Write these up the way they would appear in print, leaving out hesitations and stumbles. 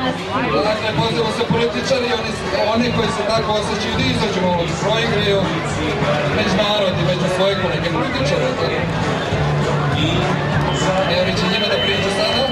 nas. Dakle, pozivamo se političari, oni koji se tako osjećaju da izađu malo da proigraju među narod i među svoje kolege političare. Evo mi će njima da priča sada.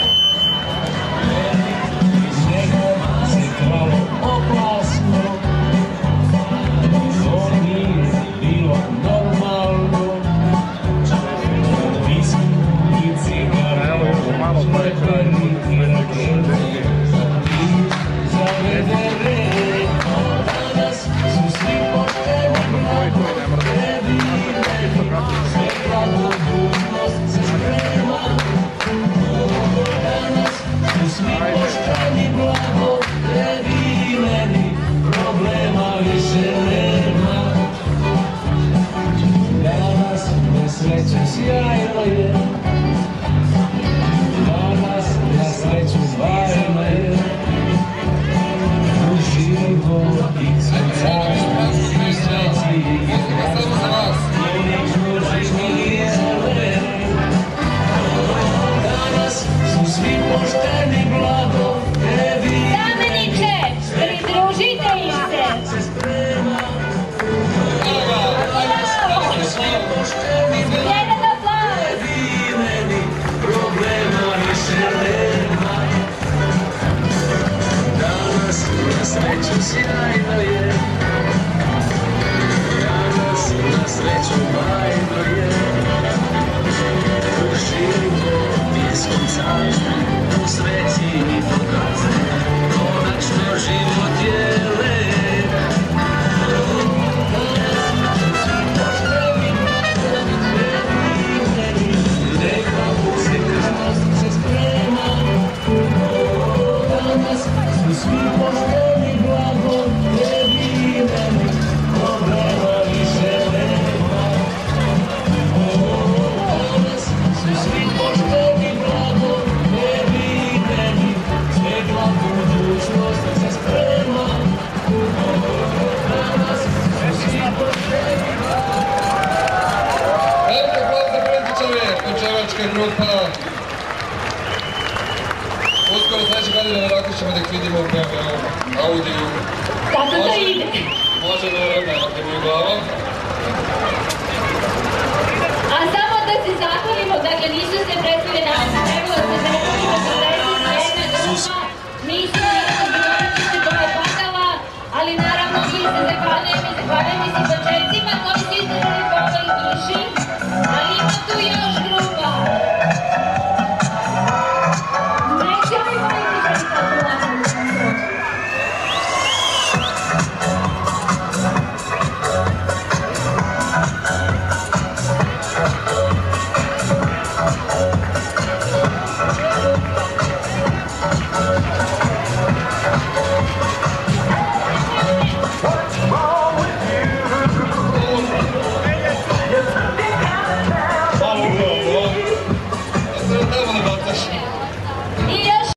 Grupa. Uskoro sljedeće godine vjerojatno ćemo da ih vidimo u audiju. Kako to ide? Može da vremena, ako mi je glava.